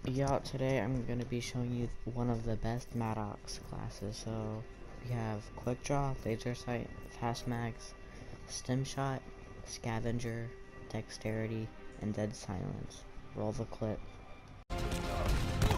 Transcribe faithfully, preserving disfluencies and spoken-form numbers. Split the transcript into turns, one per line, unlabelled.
Yeah, today I'm going to be showing you one of the best Maddox classes. So we have Quick Draw, Laser Sight, Fast Mags, Stem Shot, Scavenger, Dexterity, and Dead Silence. Roll the clip.